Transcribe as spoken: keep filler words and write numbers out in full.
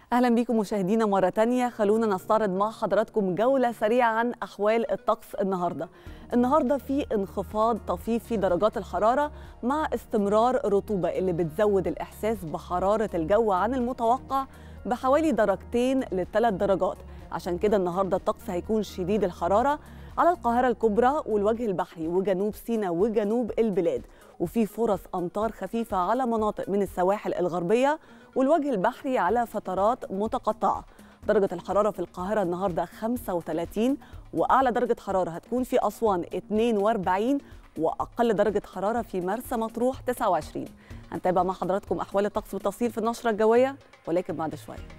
أهلا بكم مشاهدينا مرة تانية. خلونا نستعرض مع حضراتكم جولة سريعة عن أحوال الطقس النهاردة. النهاردة في انخفاض طفيف في درجات الحرارة مع استمرار رطوبة اللي بتزود الإحساس بحرارة الجو عن المتوقع بحوالي درجتين لثلاث درجات. عشان كده النهاردة الطقس هيكون شديد الحرارة على القاهرة الكبرى والوجه البحري وجنوب سيناء وجنوب البلاد، وفي فرص أمطار خفيفة على مناطق من السواحل الغربية والوجه البحري على فترات متقطعة. درجة الحرارة في القاهرة النهاردة خمسة وثلاثين، وأعلى درجة حرارة هتكون في أسوان اثنين وأربعين، وأقل درجة حرارة في مرسى مطروح تسعة وعشرين. هنتابع مع حضراتكم أحوال الطقس والتفصيل في النشرة الجوية ولكن بعد شوية.